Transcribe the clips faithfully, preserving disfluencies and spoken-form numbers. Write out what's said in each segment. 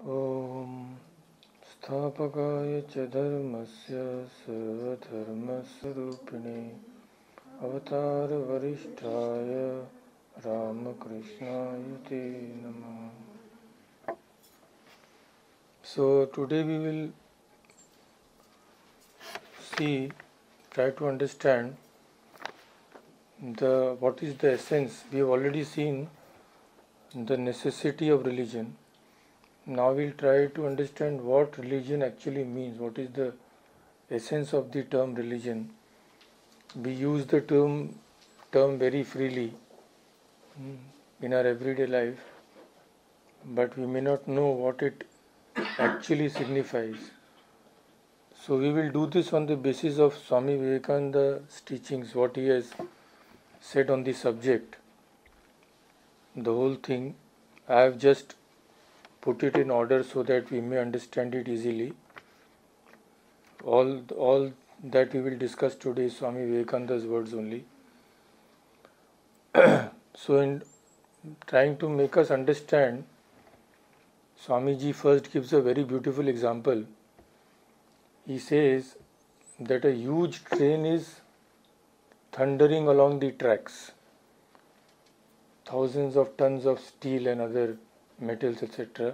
ॐ स्थापकाय च धर्मस्य सर्वधर्मस्वरूपिणे अवतारवरिष्ठाय रामकृष्णाय ते नमः. So today we will see, try to understand the what is the essence. We have already seen the necessity of religion. Now we'll try to understand what religion actually means. What is the essence of the term religion? We use the term term very freely in our everyday life, but we may not know what it actually signifies. So we will do this on the basis of Swami Vivekananda's teachings, what he has said on the subject. The whole thing I have just put it in order so that we may understand it easily. All, all that we will discuss today is Swami Vivekananda's words only. So in trying to make us understand, Swamiji first gives a very beautiful example. He says that a huge train is thundering along the tracks. Thousands of tons of steel and other metals, et cetera.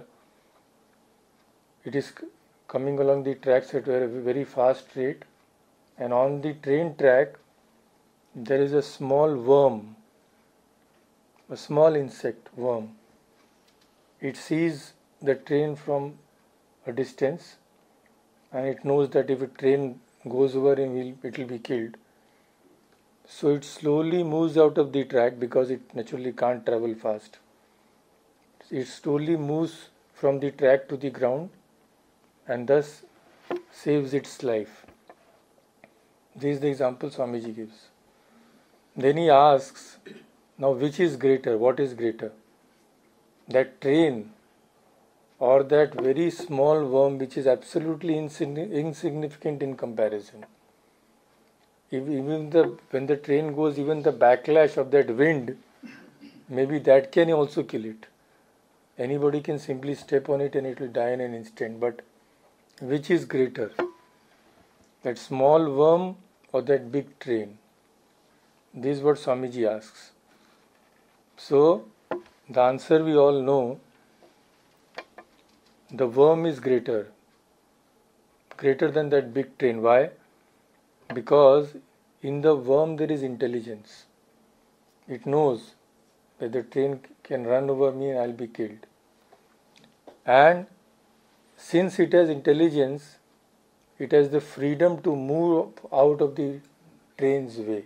It is coming along the tracks at a very fast rate, and on the train track there is a small worm, a small insect worm. It sees the train from a distance and it knows that if a train goes over it will be killed. So it slowly moves out of the track because it naturally can't travel fast. It slowly moves from the track to the ground and thus saves its life. This is the example Swamiji gives. Then he asks, now which is greater? What is greater? That train or that very small worm which is absolutely insignificant in comparison? If even the when the train goes, even the backlash of that wind, maybe that can also kill it. Anybody can simply step on it and it will die in an instant. But which is greater? That small worm or that big train? This is what Swamiji asks. So, the answer we all know. The worm is greater. Greater than that big train. Why? Because in the worm there is intelligence. It knows that the train can run over me and I will be killed. And since it has intelligence, it has the freedom to move out of the train's way.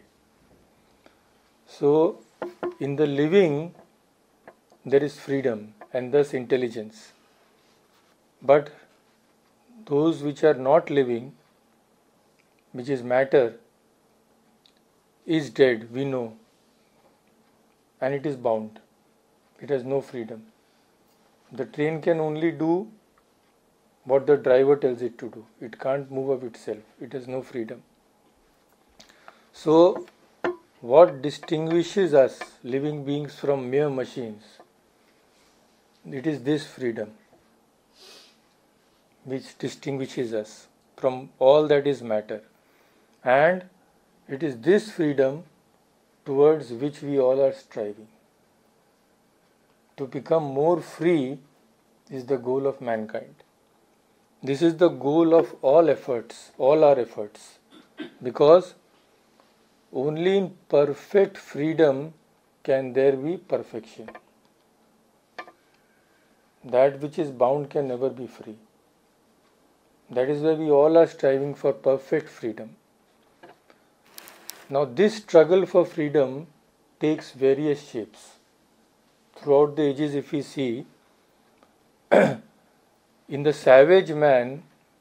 So, in the living, there is freedom and thus intelligence. But those which are not living, which is matter, is dead, we know. And it is bound. It has no freedom. The train can only do what the driver tells it to do. It can't move of itself. It has no freedom. So, what distinguishes us, living beings, from mere machines? It is this freedom which distinguishes us from all that is matter. And it is this freedom towards which we all are striving. To become more free is the goal of mankind. This is the goal of all efforts, all our efforts. Because only in perfect freedom can there be perfection. That which is bound can never be free. That is why we all are striving for perfect freedom. Now this struggle for freedom takes various shapes. Throughout the ages, if we see, in the savage man,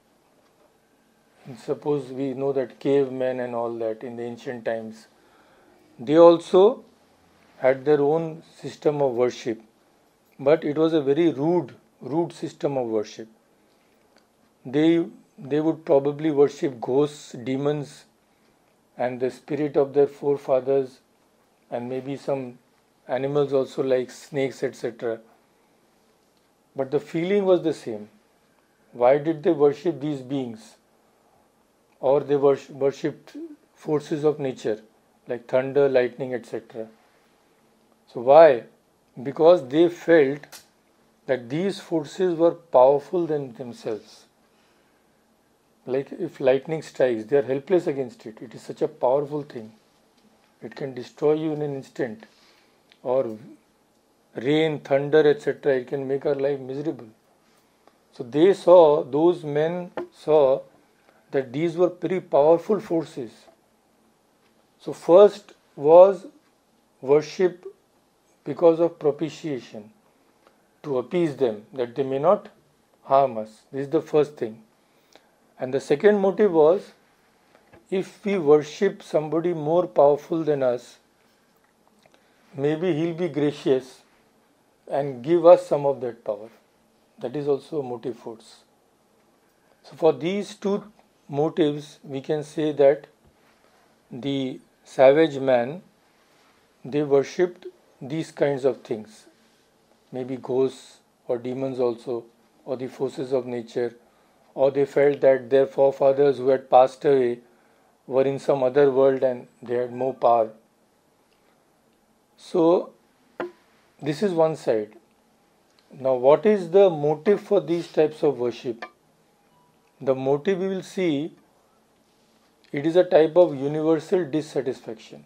suppose we know that cavemen and all that in the ancient times, they also had their own system of worship. But it was a very rude, rude system of worship. They, they would probably worship ghosts, demons, and the spirit of their forefathers, and maybe some animals also like snakes, et cetera. but the feeling was the same. Why did they worship these beings? Or they worshipped forces of nature like thunder, lightning, et cetera. So why? Because they felt that these forces were powerful than themselves. Like if lightning strikes, they are helpless against it. It is such a powerful thing. It can destroy you in an instant. Or rain, thunder, et cetera. It can make our life miserable. So they saw, those men saw that these were very powerful forces. So first was worship because of propitiation, to appease them, that they may not harm us. This is the first thing. And the second motive was, if we worship somebody more powerful than us, maybe he'll be gracious and give us some of that power. That is also a motive force. So for these two motives, we can say that the savage man, they worshipped these kinds of things, maybe ghosts or demons also, or the forces of nature, or they felt that their forefathers who had passed away were in some other world and they had more power. So this is one side. Now what is the motive for these types of worship? The motive we will see, it is a type of universal dissatisfaction.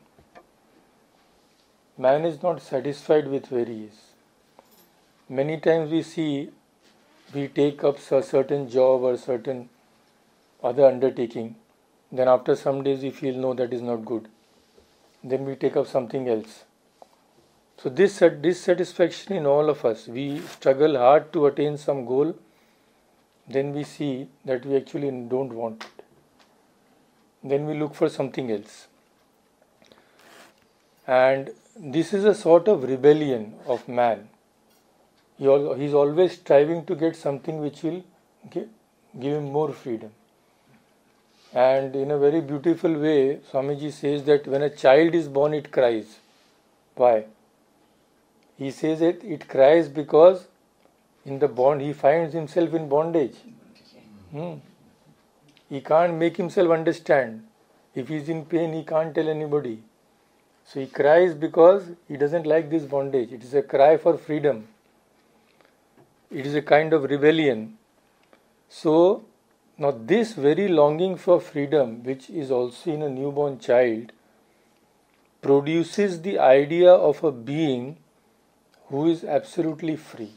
Man is not satisfied with where he is. Many times we see, we take up a certain job or certain other undertaking, then after some days we feel no, that is not good. Then we take up something else. So this dissatisfaction in all of us, we struggle hard to attain some goal, then we see that we actually don't want it. Then we look for something else. And this is a sort of rebellion of man. He is always striving to get something which will give him more freedom. And in a very beautiful way, Swamiji says that when a child is born, it cries. Why? He says that it cries because in the bond, he finds himself in bondage. Hmm. He can't make himself understand. If he is in pain, he can't tell anybody. So he cries because he doesn't like this bondage. It is a cry for freedom. It is a kind of rebellion. So now this very longing for freedom, which is also in a newborn child, produces the idea of a being who is absolutely free.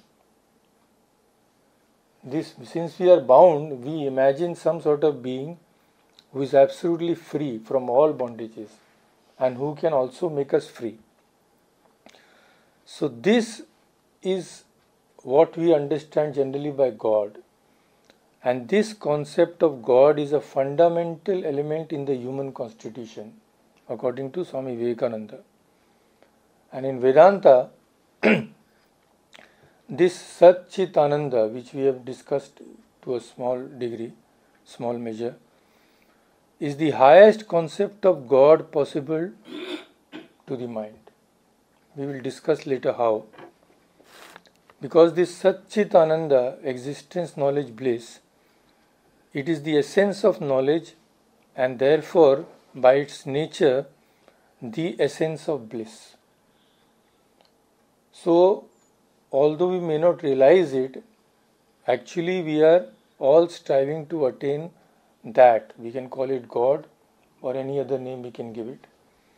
This, since we are bound, we imagine some sort of being who is absolutely free from all bondages and who can also make us free. So this is what we understand generally by God. And this concept of God is a fundamental element in the human constitution, according to Swami Vivekananda. And in Vedanta, this Sat Chit Ananda, which we have discussed to a small degree, small measure, is the highest concept of God possible to the mind. We will discuss later how. Because this Sat Chit Ananda, existence, knowledge, bliss, it is the essence of knowledge and therefore by its nature the essence of bliss. So, although we may not realize it, actually we are all striving to attain that. We can call it God or any other name we can give it.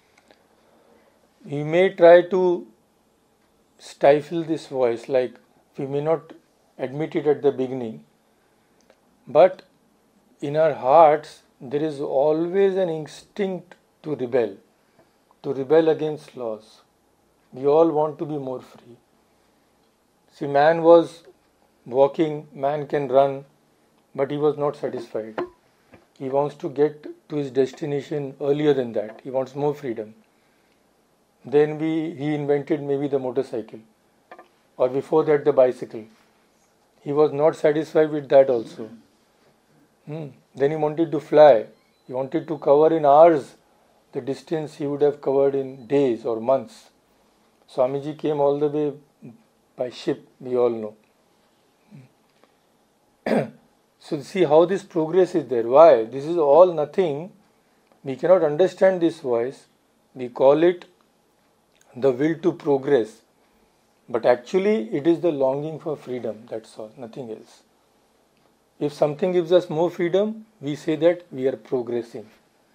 We may try to stifle this voice, like we may not admit it at the beginning, but in our hearts there is always an instinct to rebel, to rebel against laws. We all want to be more free. See, man was walking, man can run, but he was not satisfied. He wants to get to his destination earlier than that. He wants more freedom. Then we, he invented maybe the motorcycle, or before that the bicycle. He was not satisfied with that also. Hmm. Then he wanted to fly. He wanted to cover in hours the distance he would have covered in days or months. Swamiji came all the way by ship, we all know. So see how this progress is there. Why? This is all nothing. We cannot understand this voice. We call it the will to progress. But actually it is the longing for freedom. That's all. Nothing else. If something gives us more freedom, we say that we are progressing.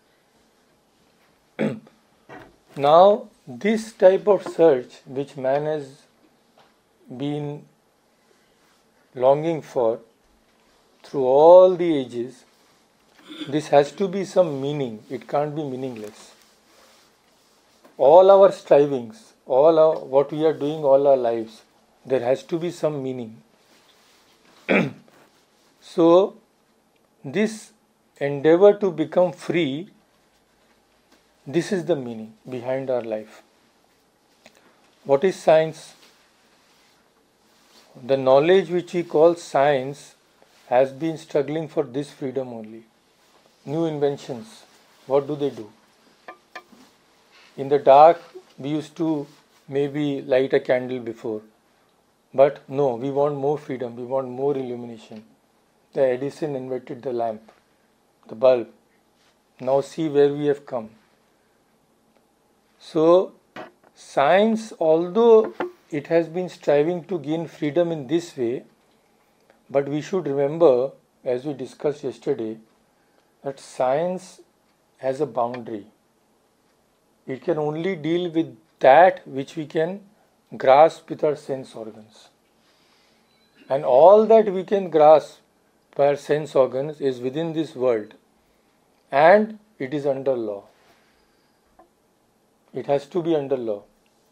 Now, this type of search which man has been longing for through all the ages, this has to be some meaning. It can't be meaningless. All our strivings, all our, what we are doing all our lives, there has to be some meaning. So, this endeavor to become free, this is the meaning behind our life. What is science? The knowledge which we call science has been struggling for this freedom only. New inventions, what do they do? In the dark, we used to maybe light a candle before. But no, we want more freedom, we want more illumination. The Edison invented the lamp, the bulb. Now see where we have come. So, science, although it has been striving to gain freedom in this way, but we should remember, as we discussed yesterday, that science has a boundary. It can only deal with that which we can grasp with our sense organs. And all that we can grasp by our sense organs is within this world. And it is under law. It has to be under law.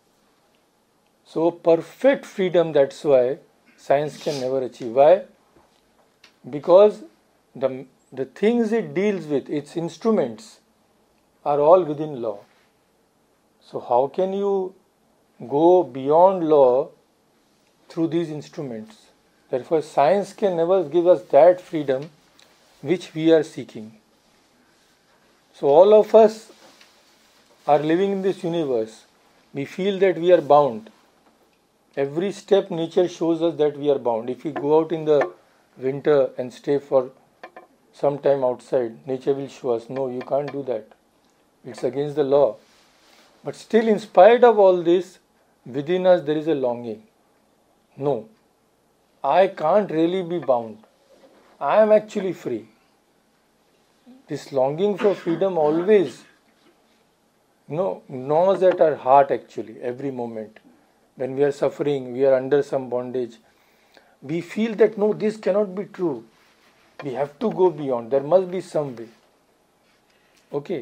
So perfect freedom, that's why science can never achieve. Why? Because the, the things it deals with, its instruments, are all within law. So how can you go beyond law through these instruments? Therefore science can never give us that freedom which we are seeking. So all of us are living in this universe. We feel that we are bound. Every step nature shows us that we are bound. If we go out in the winter and stay for some time outside, nature will show us, no, you can't do that. It's against the law. But still, in spite of all this, within us there is a longing. No, I can't really be bound. I am actually free. This longing for freedom always you know, gnaws at our heart actually, every moment. When we are suffering, we are under some bondage, we feel that no, this cannot be true. We have to go beyond. There must be some way. Okay.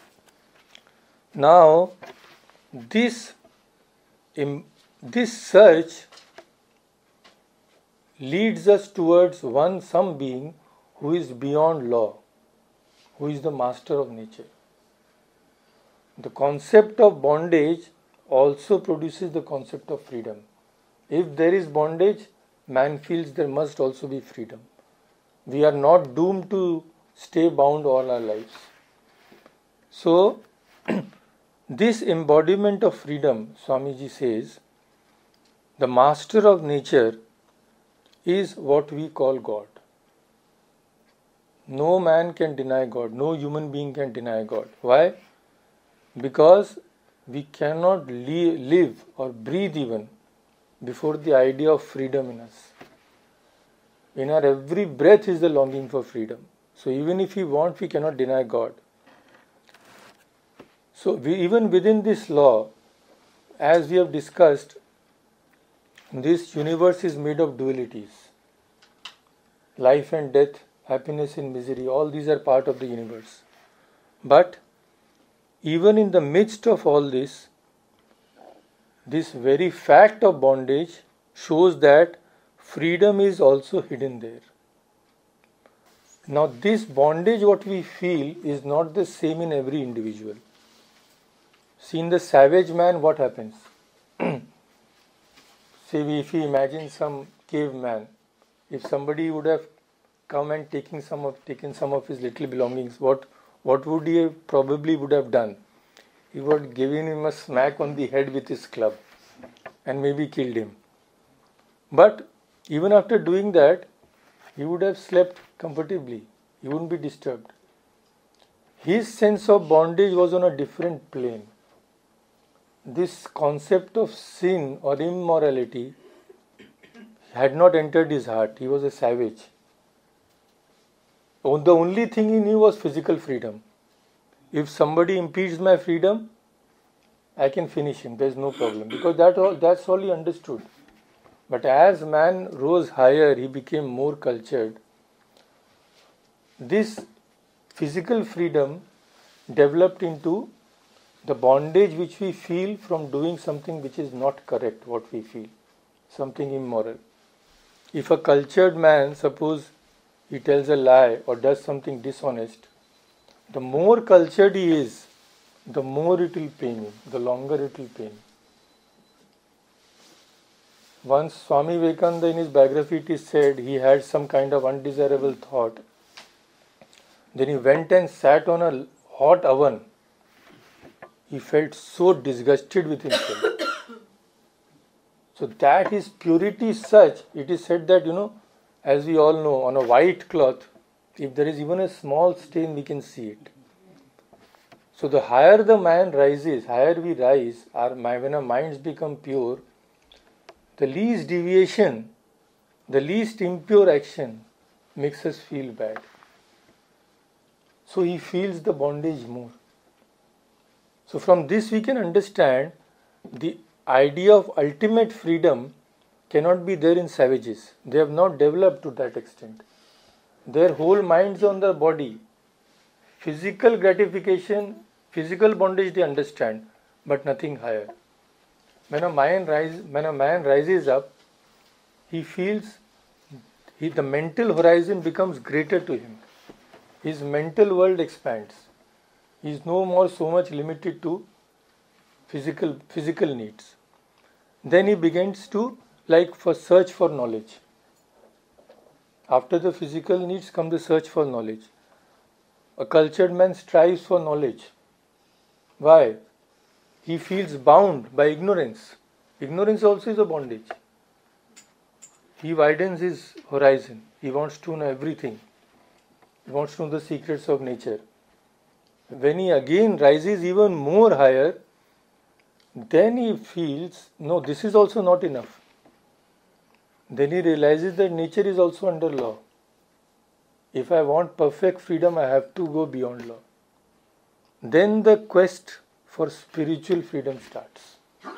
Now, this, in, this search leads us towards one, some being who is beyond law, who is the master of nature. The concept of bondage also produces the concept of freedom. If there is bondage, man feels there must also be freedom. We are not doomed to stay bound all our lives. So, this embodiment of freedom, Swamiji says, the master of nature is what we call God. No man can deny God. No human being can deny God. Why? Because we cannot li- live or breathe even before the idea of freedom in us. In our every breath is the longing for freedom. So even if we want, we cannot deny God. So we, even within this law, as we have discussed, this universe is made of dualities. Life and death, happiness and misery, all these are part of the universe. But even in the midst of all this, this very fact of bondage shows that freedom is also hidden there. Now this bondage what we feel is not the same in every individual. See, in the savage man what happens? Say if we imagine some caveman, if somebody would have come and taken some of taken some of his little belongings, what what would he have probably would have done? He would have given him a smack on the head with his club and maybe killed him. But even after doing that, he would have slept comfortably. He wouldn't be disturbed. His sense of bondage was on a different plane. This concept of sin or immorality had not entered his heart. He was a savage. The only thing he knew was physical freedom. If somebody impedes my freedom, I can finish him. There is no problem. Because that all, that's all he understood. But as man rose higher, he became more cultured. This physical freedom developed into the bondage which we feel from doing something which is not correct, what we feel, something immoral. If a cultured man, suppose he tells a lie or does something dishonest, the more cultured he is, the more it will pain him, the longer it will pain him. Once Swami Vivekananda in his biography it is said he had some kind of undesirable thought. Then he went and sat on a hot oven. He felt so disgusted with himself. So that his purity is such, it is said that, you know, as we all know, on a white cloth, if there is even a small stain, we can see it. So the higher the man rises, higher we rise, our, when our minds become pure, the least deviation, the least impure action makes us feel bad. So he feels the bondage more. So from this we can understand the idea of ultimate freedom cannot be there in savages. They have not developed to that extent. Their whole minds on the body. Physical gratification, physical bondage they understand, but nothing higher. When a man rise, when a man rises up, he feels he, the mental horizon becomes greater to him. His mental world expands. He is no more so much limited to physical physical needs. Then he begins to like for search for knowledge. After the physical needs come the search for knowledge. A cultured man strives for knowledge. Why? He feels bound by ignorance. Ignorance also is a bondage. He widens his horizon. He wants to know everything. He wants to know the secrets of nature. When he again rises even more higher, then he feels, no, this is also not enough. Then he realizes that nature is also under law. If I want perfect freedom, I have to go beyond law. Then the quest for spiritual freedom starts.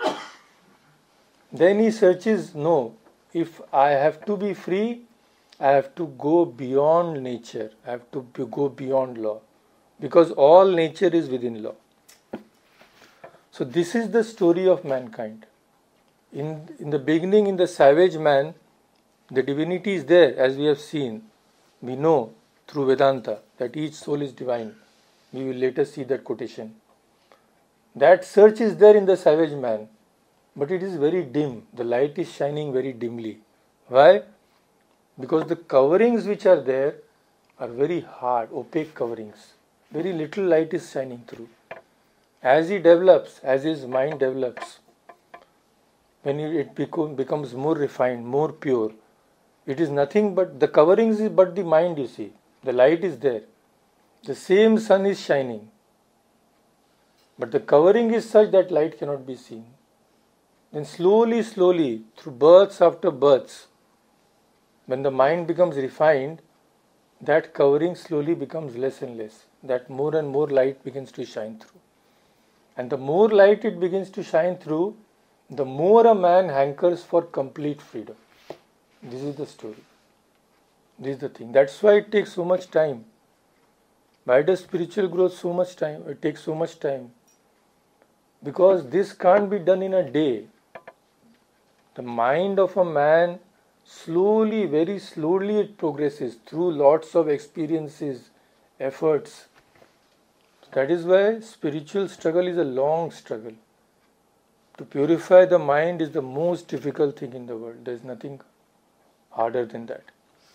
Then he searches, no, if I have to be free, I have to go beyond nature. I have to go beyond law. Because all nature is within law. So this is the story of mankind. In, in the beginning, in the savage man, the divinity is there, as we have seen. We know through Vedanta that each soul is divine. We will later see that quotation. That search is there in the savage man, but it is very dim. The light is shining very dimly. Why? Because the coverings which are there are very hard, opaque coverings. Very little light is shining through. As he develops, as his mind develops, when it become, becomes more refined, more pure, it is nothing but the coverings is but the mind, you see. The light is there. The same sun is shining. But the covering is such that light cannot be seen. Then slowly, slowly, through births after births, when the mind becomes refined, that covering slowly becomes less and less. That more and more light begins to shine through. And the more light it begins to shine through, the more a man hankers for complete freedom. This is the story. This is the thing. That's why it takes so much time. Why does spiritual growth so much time? It takes so much time. Because this can't be done in a day. The mind of a man slowly, very slowly it progresses through lots of experiences, efforts. That is why spiritual struggle is a long struggle. To purify the mind is the most difficult thing in the world. There is nothing harder than that.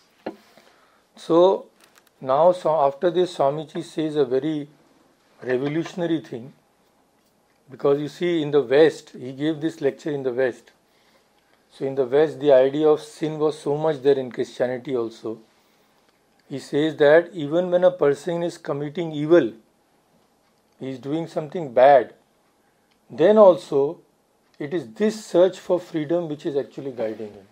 So, now so after this Swamiji says a very revolutionary thing. Because you see in the West, he gave this lecture in the West. So in the West, the idea of sin was so much there in Christianity also. He says that even when a person is committing evil, he is doing something bad, then also it is this search for freedom which is actually guiding him.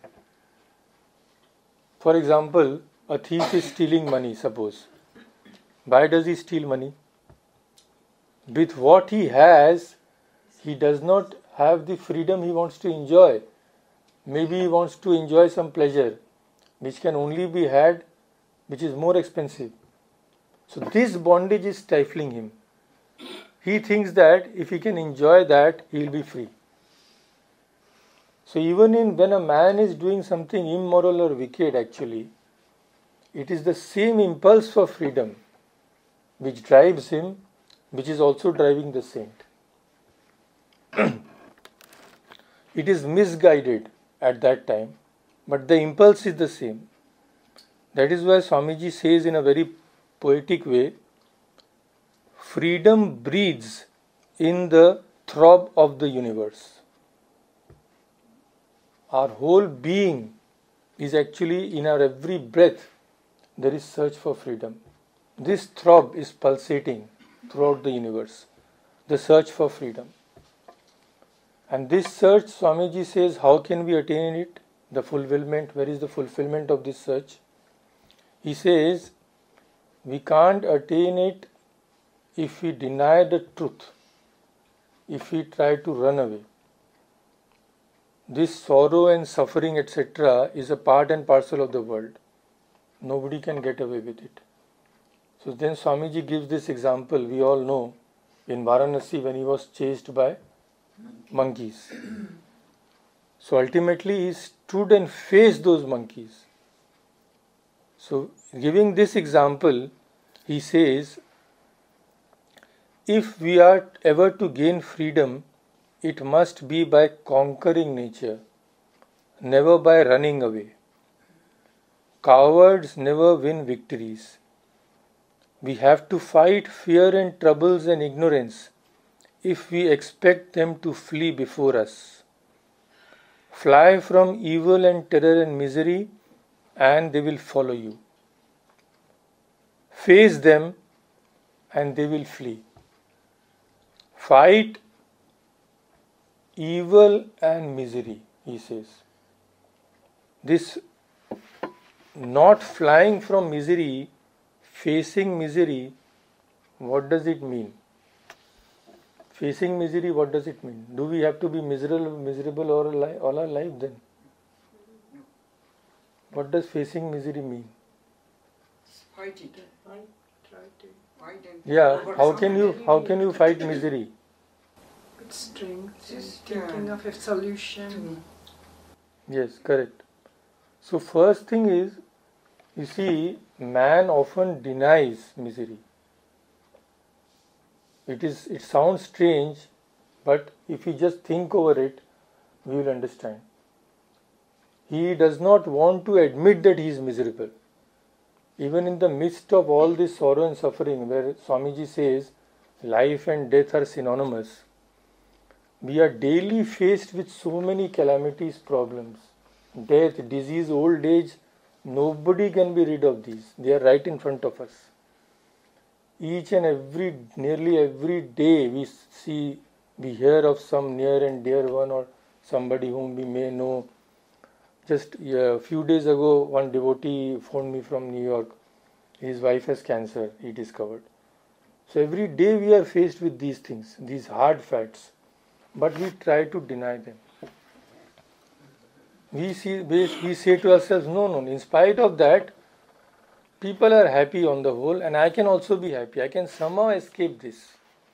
For example, a thief is stealing money, suppose. Why does he steal money? With what he has, he does not have the freedom he wants to enjoy. Maybe he wants to enjoy some pleasure which can only be had, which is more expensive. So this bondage is stifling him. He thinks that if he can enjoy that, he will be free. So even in when a man is doing something immoral or wicked, actually, it is the same impulse for freedom which drives him, which is also driving the saint. It is misguided at that time, but the impulse is the same. That is why Swamiji says in a very poetic way, freedom breathes in the throb of the universe. Our whole being is actually, in our every breath, there is search for freedom. This throb is pulsating throughout the universe, the search for freedom. And this search, Swamiji says, how can we attain it? The fulfillment, where is the fulfillment of this search? He says, we can't attain it if we deny the truth, if we try to run away. This sorrow and suffering, et cetera, is a part and parcel of the world. Nobody can get away with it. So then Swamiji gives this example, we all know, in Varanasi when he was chased by monkeys. So ultimately he stood and faced those monkeys. So giving this example, he says, if we are ever to gain freedom, it must be by conquering nature, never by running away. Cowards never win victories. We have to fight fear and troubles and ignorance if we expect them to flee before us. Fly from evil and terror and misery, and they will follow you. Face them, and they will flee. Fight evil and misery, he says. This not flying from misery, facing misery, what does it mean? Facing misery, what does it mean? Do we have to be miserable, miserable all, our life, all our life then? What does facing misery mean? Fight it. Fight, try to fight and yeah, how can you how can you fight misery? With strength, just thinking of a solution. Yes, correct. So first thing is, you see, man often denies misery. It is. It sounds strange, but if we just think over it, we will understand. He does not want to admit that he is miserable. Even in the midst of all this sorrow and suffering, where Swamiji says life and death are synonymous, we are daily faced with so many calamities, problems. Death, disease, old age, nobody can be rid of these. They are right in front of us. Each and every, nearly every day we see, we hear of some near and dear one or somebody whom we may know. Just a few days ago, one devotee phoned me from New York. His wife has cancer, he discovered. So every day we are faced with these things, these hard facts. But we try to deny them. We, see, we, we say to ourselves, no, no, in spite of that, people are happy on the whole, and I can also be happy. I can somehow escape this.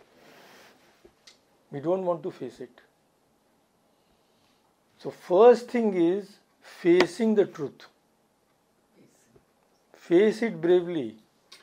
We don't want to face it. So first thing is facing the truth. Face it bravely.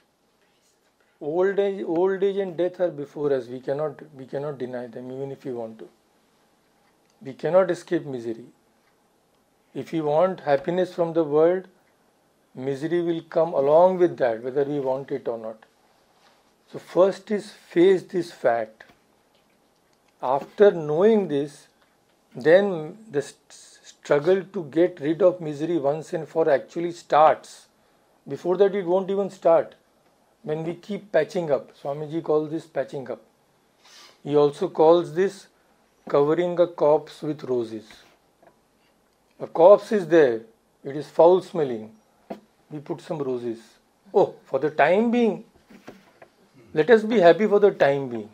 Old age, old age and death are before us. We cannot, we cannot deny them, even if we want to. We cannot escape misery. If we want happiness from the world, misery will come along with that, whether we want it or not. So first is face this fact. After knowing this, then the struggle to get rid of misery once and for actually starts. Before that it won't even start. When we keep patching up, Swamiji calls this patching up. He also calls this covering a corpse with roses. A corpse is there, it is foul smelling. We put some roses. Oh, for the time being, let us be happy for the time being.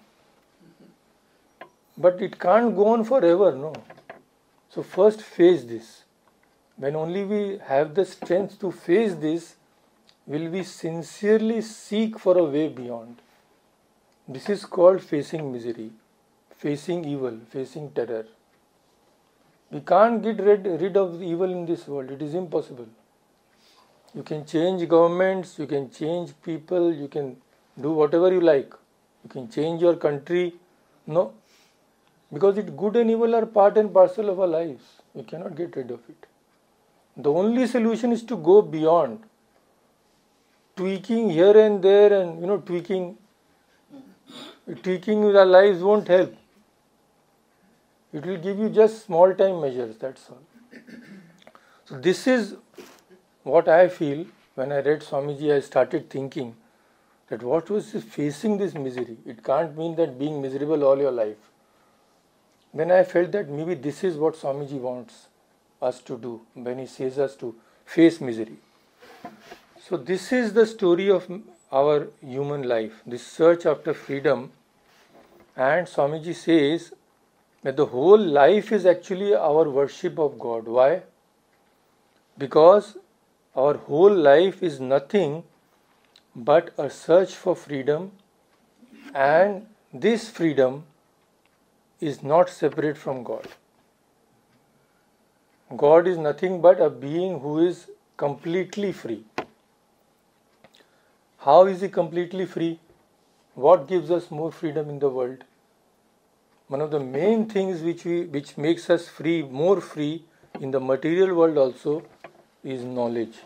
But it can't go on forever, no. So first face this. When only we have the strength to face this, will we sincerely seek for a way beyond. This is called facing misery, facing evil, facing terror. We can't get rid, rid of the evil in this world. It is impossible. You can change governments, you can change people, you can do whatever you like. You can change your country. No. Because it, good and evil are part and parcel of our lives. We cannot get rid of it. The only solution is to go beyond. Tweaking here and there and, you know, tweaking, tweaking with our lives won't help. It will give you just small time measures, that's all. So this is what I feel when I read Swamiji. I started thinking that what was facing this misery? It can't mean that being miserable all your life. Then I felt that maybe this is what Swamiji wants us to do when he says us to face misery. So this is the story of our human life, this search after freedom. And Swamiji says that the whole life is actually our worship of God. Why? Because our whole life is nothing but a search for freedom, and this freedom is not separate from God. God is nothing but a being who is completely free. How is he completely free? What gives us more freedom in the world? One of the main things which we which makes us free, more free in the material world also, is knowledge.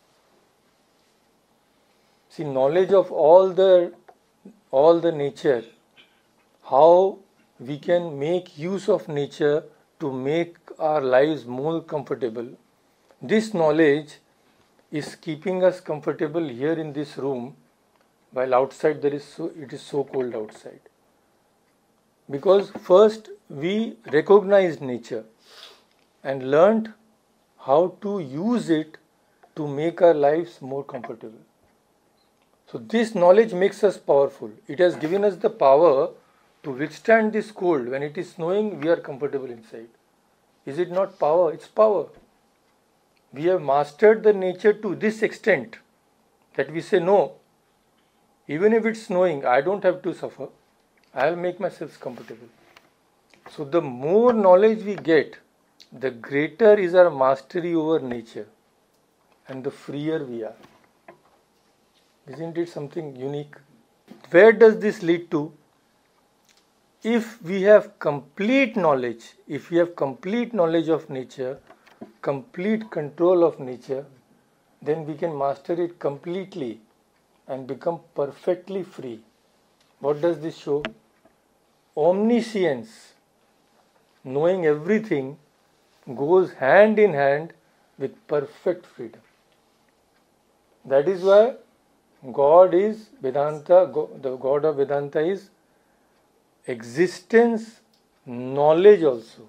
See, knowledge of all the all the nature, how we can make use of nature to make our lives more comfortable. This knowledge is keeping us comfortable here in this room, while outside there is so it is so cold outside. Because first we recognized nature and learned how to use it to make our lives more comfortable. So this knowledge makes us powerful. It has given us the power to withstand this cold. When it is snowing, we are comfortable inside. Is it not power? It's power. We have mastered the nature to this extent that we say, no, even if it's snowing, I don't have to suffer. I'll make myself comfortable. So the more knowledge we get, the greater is our mastery over nature and the freer we are. Isn't it something unique? Where does this lead to? If we have complete knowledge, if we have complete knowledge of nature, complete control of nature, then we can master it completely and become perfectly free. What does this show? Omniscience, knowing everything, goes hand in hand with perfect freedom. That is why God is Vedanta, the God of Vedanta is existence, knowledge also.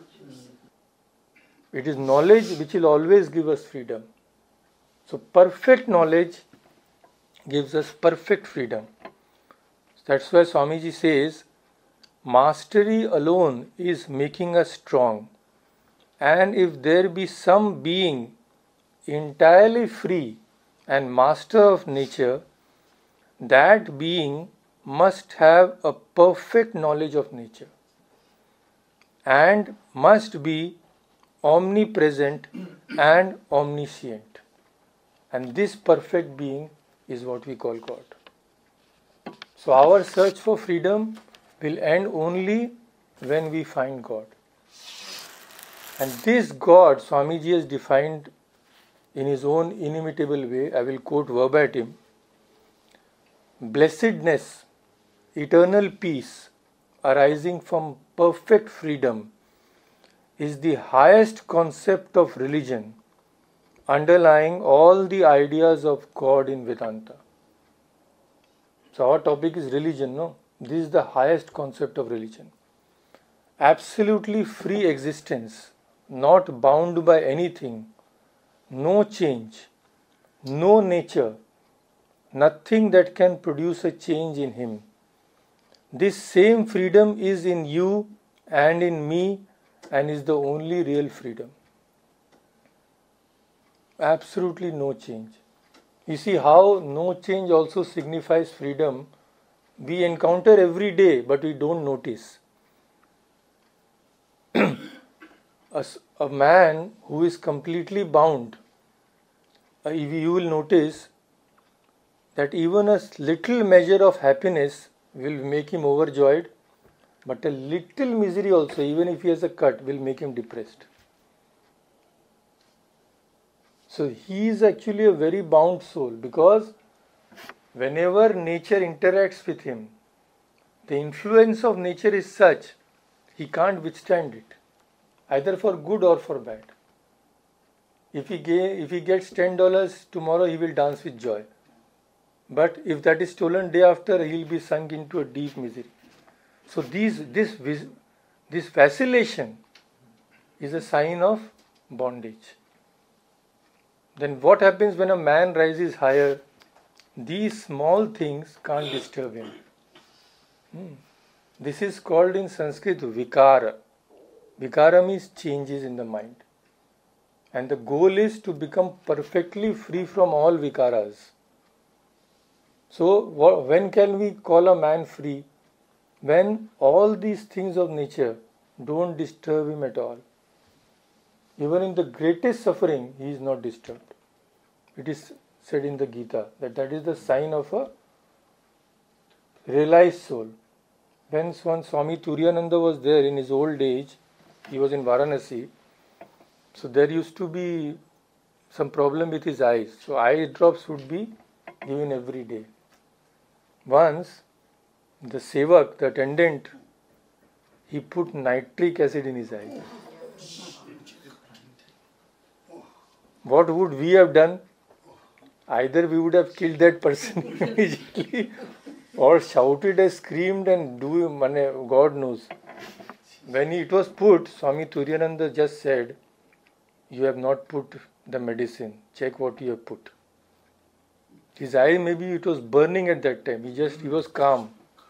It is knowledge which will always give us freedom. So perfect knowledge gives us perfect freedom. That's why Swamiji says, mastery alone is making us strong. And if there be some being entirely free and master of nature, that being must have a perfect knowledge of nature and must be omnipresent and omniscient. And this perfect being is what we call God. So our search for freedom will end only when we find God. And this God, Swamiji has defined in his own inimitable way. I will quote verbatim. Blessedness, eternal peace arising from perfect freedom is the highest concept of religion underlying all the ideas of God in Vedanta. So our topic is religion, no? This is the highest concept of religion. Absolutely free existence, not bound by anything, no change, no nature, nothing that can produce a change in him. This same freedom is in you and in me and is the only real freedom. Absolutely no change. You see how no change also signifies freedom. We encounter every day, but we don't notice. a, a man who is completely bound, uh, you will notice that even a little measure of happiness will make him overjoyed, but a little misery also, even if he has a cut, will make him depressed. So he is actually a very bound soul, because whenever nature interacts with him, the influence of nature is such, he can't withstand it, either for good or for bad. If he, ga- if he gets ten dollars tomorrow, he will dance with joy. But if that is stolen day after, he will be sunk into a deep misery. So these, this, this vacillation is a sign of bondage. Then what happens when a man rises higher? These small things can't disturb him. Hmm. This is called in Sanskrit vikara. Vikara means changes in the mind. And the goal is to become perfectly free from all vikaras. So when can we call a man free? When all these things of nature don't disturb him at all. Even in the greatest suffering, he is not disturbed. It is said in the Gita that that is the sign of a realized soul. When one Swami Vivekananda was there in his old age, he was in Varanasi, so there used to be some problem with his eyes. So eye drops would be given every day. Once, the sevak, the attendant, he put nitric acid in his eye. What would we have done? Either we would have killed that person immediately, or shouted and screamed and do, God knows. When it was put, Swami Vivekananda just said, "You have not put the medicine. Check what you have put." His eye, maybe it was burning at that time. He just, he was calm.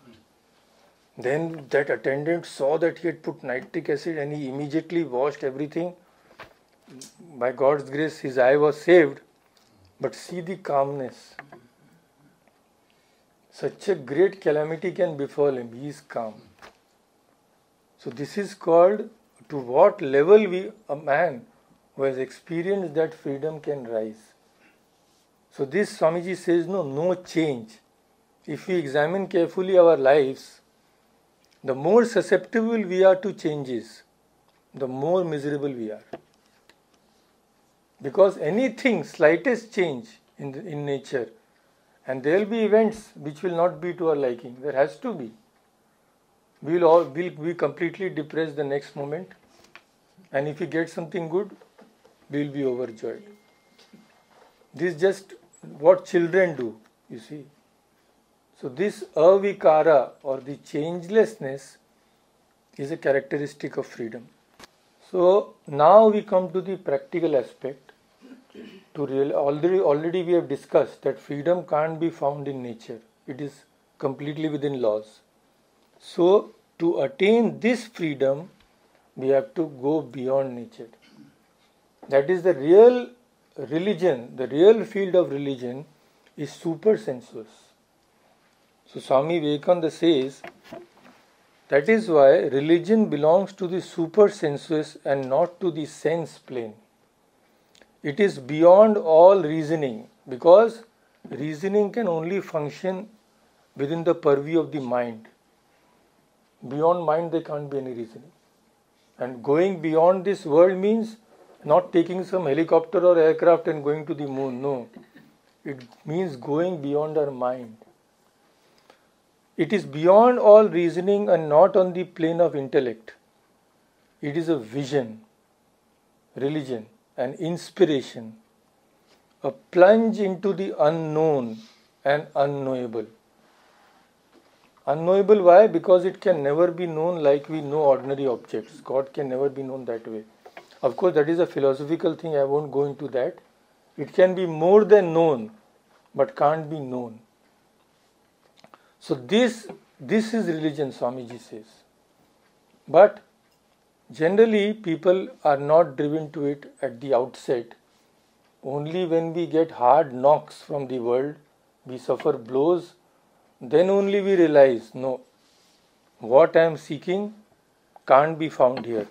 Then that attendant saw that he had put nitric acid and he immediately washed everything. By God's grace, his eye was saved. But see the calmness. Such a great calamity can befall him. He is calm. So this is called, to what level we, a man who has experienced that freedom can rise. So this Swamiji says, no, no change. If we examine carefully our lives, the more susceptible we are to changes, the more miserable we are. Because anything, slightest change in, the, in nature, and there will be events which will not be to our liking. There has to be. We will all will be completely depressed the next moment, and if we get something good, we will be overjoyed. This is just what children do, you see. So this avikara, or the changelessness, is a characteristic of freedom. So now we come to the practical aspect. To real, already, already we have discussed that freedom can't be found in nature. It is completely within laws. So to attain this freedom, we have to go beyond nature. That is the real religion, the real field of religion is super sensuous. So Swami Vivekananda says, that is why religion belongs to the super sensuous and not to the sense plane. It is beyond all reasoning, because reasoning can only function within the purview of the mind. Beyond mind there can't be any reasoning. And going beyond this world means not taking some helicopter or aircraft and going to the moon. No. It means going beyond our mind. It is beyond all reasoning and not on the plane of intellect. it is a vision, religion, an inspiration, a plunge into the unknown and unknowable. Unknowable, why? Because it can never be known like we know ordinary objects. God can never be known that way. Of course, that is a philosophical thing, I won't go into that. It can be more than known, but can't be known. So this, this is religion, Swamiji says. But generally, people are not driven to it at the outset. Only when we get hard knocks from the world, we suffer blows, then only we realize, no, what I am seeking can't be found here.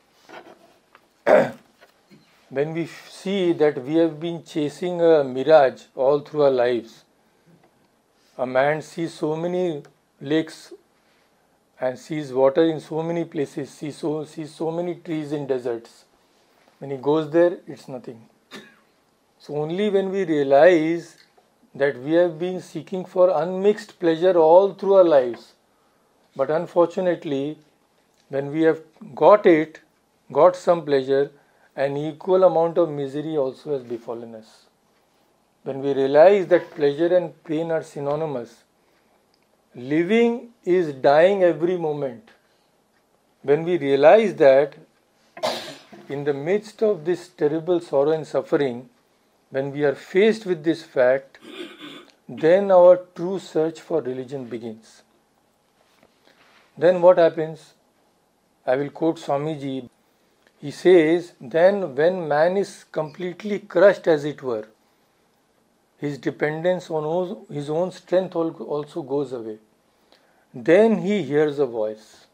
When we see that we have been chasing a mirage all through our lives, a man sees so many lakes and sees water in so many places, sees so, sees so many trees in deserts. When he goes there, it's nothing. So only when we realize that we have been seeking for unmixed pleasure all through our lives, but unfortunately, when we have got it, got some pleasure, an equal amount of misery also has befallen us. When we realize that pleasure and pain are synonymous, living is dying every moment. When we realize that, in the midst of this terrible sorrow and suffering, when we are faced with this fact, then our true search for religion begins. Then what happens? I will quote Swamiji. He says, then when man is completely crushed, as it were, his dependence on his own strength also goes away. Then he hears a voice.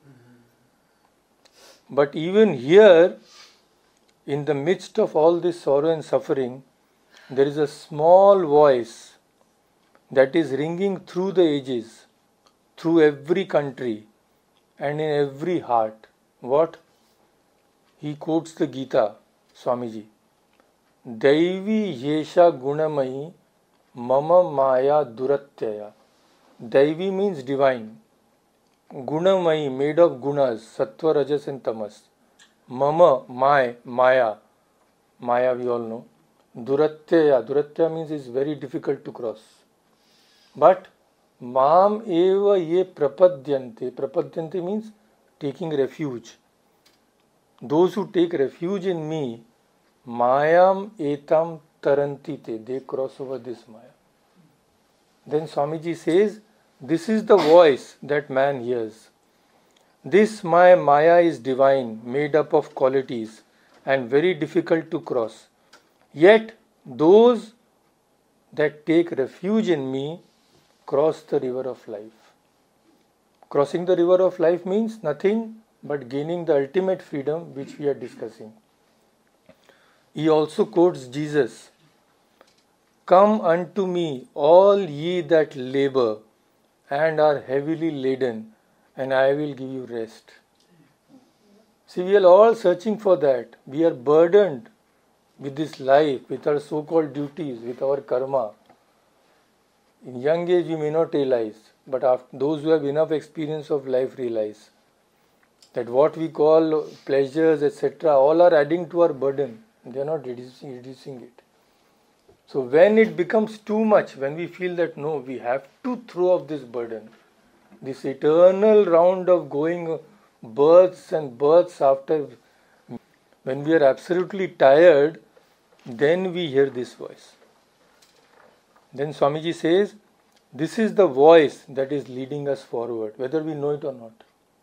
But even here, in the midst of all this sorrow and suffering, there is a small voice that is ringing through the ages, through every country and in every heart. What? He quotes the Gita, Swamiji. Daivi yesha gunamayi mama maya duratyaya. Daivi means divine. Gunamayi, made of gunas, sattva, rajas and tamas. Mama, my, maya. Maya we all know. Duratyaya. Duratyaya means it's very difficult to cross. But mam eva ye prapadyante. Prapadyante means taking refuge. Those who take refuge in me, mayam etam tarantite. They cross over this maya. Then Swamiji says, this is the voice that man hears. This my maya is divine, made up of qualities and very difficult to cross. Yet those that take refuge in me cross the river of life. Crossing the river of life means nothing but gaining the ultimate freedom which we are discussing. He also quotes Jesus. Come unto me, all ye that labor and are heavily laden, and I will give you rest. See, we are all searching for that. We are burdened with this life, with our so-called duties, with our karma. In young age we may not realize, but after, those who have enough experience of life realize that what we call pleasures, et cetera, all are adding to our burden. They are not reducing, reducing it. So when it becomes too much, when we feel that no, we have to throw off this burden, this eternal round of going births and births after, when we are absolutely tired, then we hear this voice. Then Swamiji says, this is the voice that is leading us forward, whether we know it or not.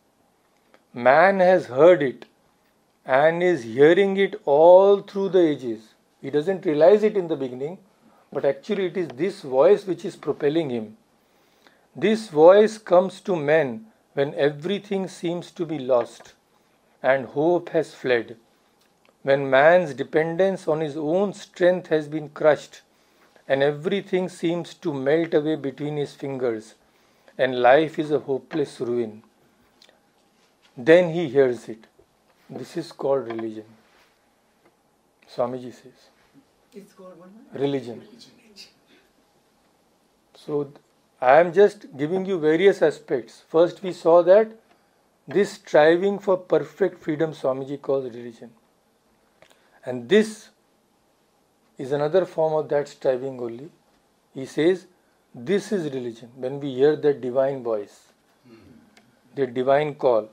Man has heard it and is hearing it all through the ages. He doesn't realize it in the beginning, but actually it is this voice which is propelling him. This voice comes to men when everything seems to be lost and hope has fled, when man's dependence on his own strength has been crushed and everything seems to melt away between his fingers and life is a hopeless ruin. Then he hears it. This is called religion. Swamiji says. It's called what? Religion. So I am just giving you various aspects. First we saw that This striving for perfect freedom Swamiji calls religion. And this is another form of that striving only. He says, this is religion. When we hear that divine voice, the divine call.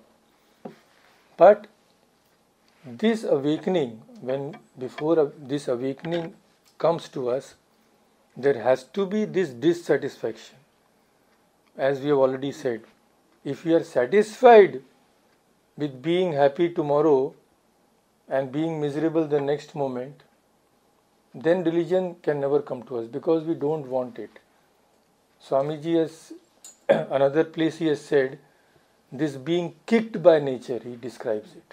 But this awakening, when before this awakening comes to us, there has to be this dissatisfaction. As we have already said, if we are satisfied with being happy tomorrow and being miserable the next moment, then religion can never come to us because we don't want it. Swamiji has, another place he has said, this being kicked by nature, he describes it.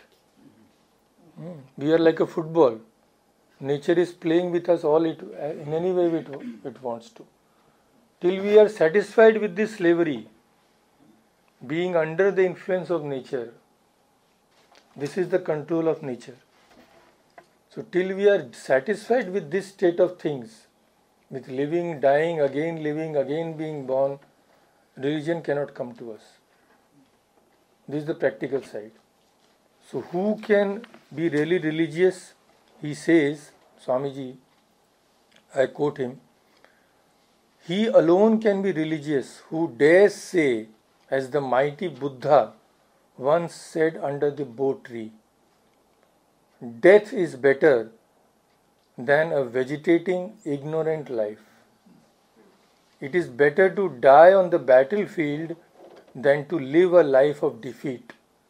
Mm. We are like a football. Nature is playing with us all it, in any way it, it wants to. Till we are satisfied with this slavery, being under the influence of nature, this is the control of nature. So till we are satisfied with this state of things, with living, dying, again living, again being born, religion cannot come to us. This is the practical side. So who can be really religious? He says, Swamiji, I quote him, he alone can be religious who dares say, as the mighty Buddha once said under the bo tree, death is better than a vegetating, ignorant life. It is better to die on the battlefield than to live a life of defeat.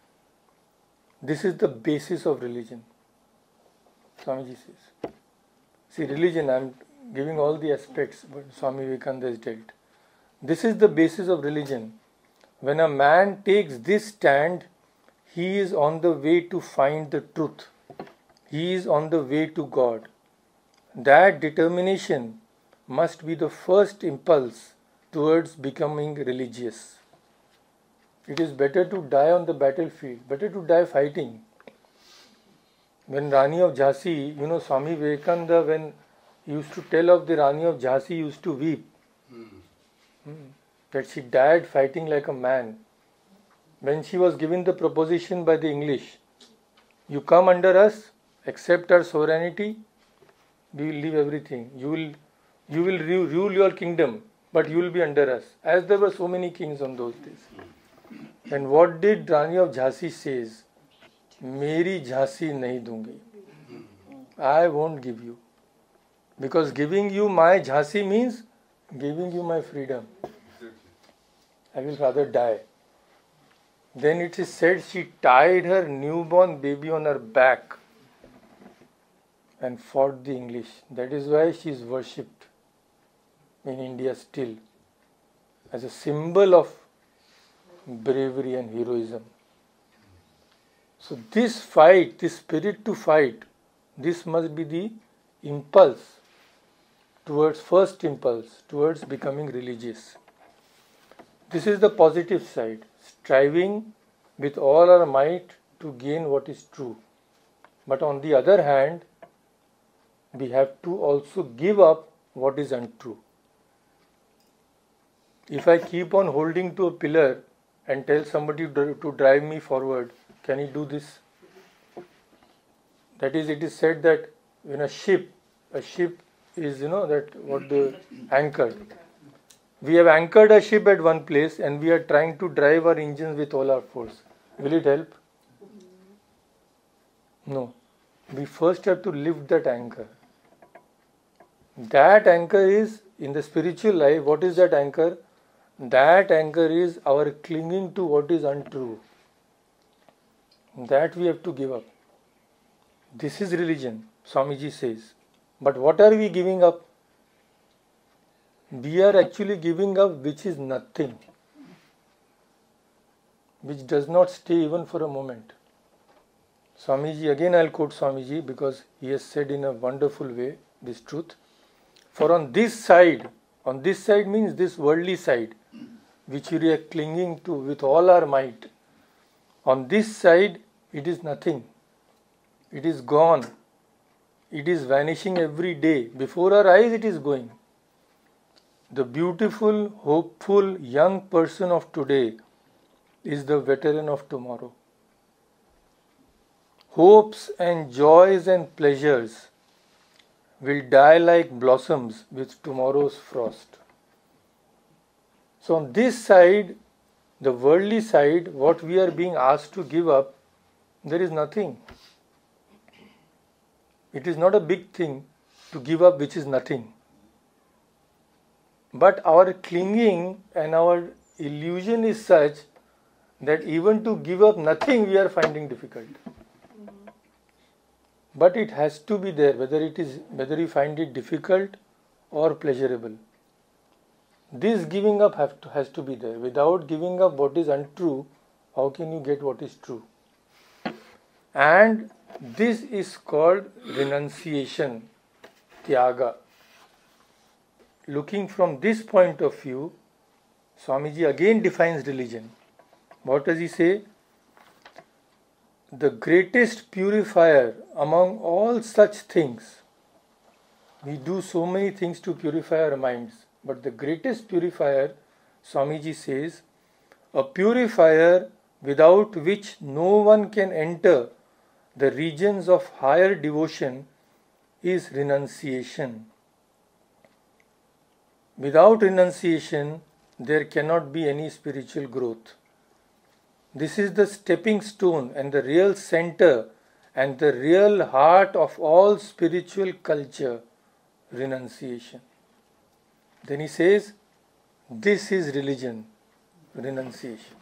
This is the basis of religion, Swamiji says. See, religion, I am giving all the aspects what Swami Vivekananda has dealt. This is the basis of religion. When a man takes this stand, he is on the way to find the truth. He is on the way to God. That determination must be the first impulse towards becoming religious. It is better to die on the battlefield, better to die fighting. When Rani of Jhansi, you know, Swami Vivekananda, when he used to tell of the Rani of Jhansi, he used to weep. Mm. Mm. That she died fighting like a man. When she was given the proposition by the English, you come under us, accept our sovereignty, we will leave everything. You will, you will rule your kingdom, but you will be under us. As there were so many kings on those days. And what did Rani of Jhansi says? Meri Jhansi nahi dungi. I won't give you. Because giving you my Jhansi means giving you my freedom. I will rather die. Then it is said she tied her newborn baby on her back and fought the English. That is why she is worshipped in India still as a symbol of bravery and heroism. So this fight, this spirit to fight, this must be the impulse towards, first impulse towards becoming religious. This is the positive side, striving with all our might to gain what is true. But on the other hand, we have to also give up what is untrue. If I keep on holding to a pillar and tell somebody to drive me forward, can he do this? That is, it is said that in a ship, a ship is, you know, that what the anchored. We have anchored a ship at one place and we are trying to drive our engines with all our force. Will it help? No. We first have to lift that anchor. That anchor is, in the spiritual life, what is that anchor? That anchor is our clinging to what is untrue. That we have to give up. This is religion, Swamiji says. But what are we giving up? We are actually giving up which is nothing, which does not stay even for a moment. Swamiji, again I'll quote Swamiji because he has said in a wonderful way this truth. For on this side, on this side means this worldly side, which we are clinging to with all our might. On this side, it is nothing. It is gone. It is vanishing every day. Before our eyes, it is going. The beautiful, hopeful young person of today is the veteran of tomorrow. Hopes and joys and pleasures will die like blossoms with tomorrow's frost. So on this side, the worldly side, what we are being asked to give up, there is nothing. It is not a big thing to give up which is nothing. But our clinging and our illusion is such that even to give up nothing we are finding difficult. But it has to be there, whether it is whether you find it difficult or pleasurable. This giving up have to, has to be there. Without giving up what is untrue, how can you get what is true? And this is called renunciation, tyaga. Looking from this point of view, Swamiji again defines religion. What does he say? The greatest purifier among all such things. We do so many things to purify our minds, but the greatest purifier, Swamiji says, a purifier without which no one can enter the regions of higher devotion, is renunciation. Without renunciation, there cannot be any spiritual growth. This is the stepping stone and the real center and the real heart of all spiritual culture, renunciation. Then he says, this is religion, renunciation.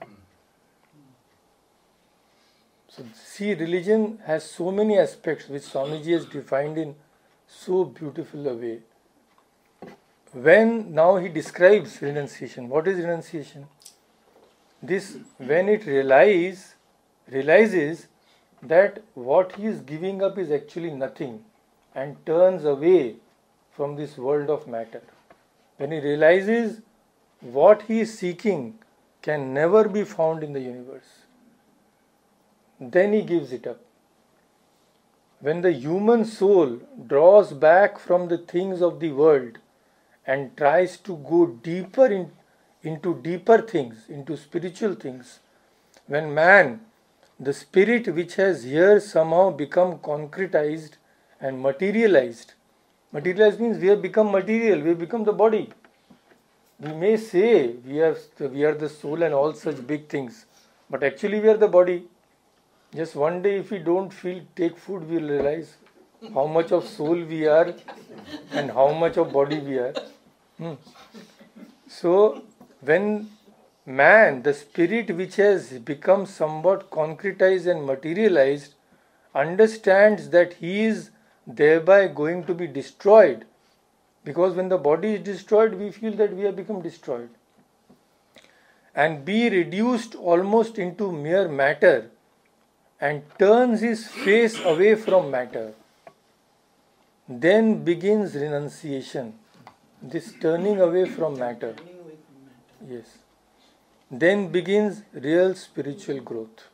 So see, religion has so many aspects which Swamiji has defined in so beautiful a way. When now he describes renunciation, what is renunciation? This, when it realize, realizes that what he is giving up is actually nothing and turns away from this world of matter. When he realizes what he is seeking can never be found in the universe, then he gives it up. When the human soul draws back from the things of the world and tries to go deeper in, into deeper things, into spiritual things, when man, the spirit which has here somehow become concretized and materialized, materialized means we have become material, we have become the body. We may say we are, we are the soul and all such big things, but actually we are the body. Just one day if we don't feel take food, we will realize how much of soul we are and how much of body we are. Hmm. So when man, the spirit which has become somewhat concretized and materialized, understands that he is thereby going to be destroyed, because when the body is destroyed, we feel that we have become destroyed, and be reduced almost into mere matter, and turns his face away from matter, then begins renunciation, this turning away from matter. Yes. Then begins real spiritual growth.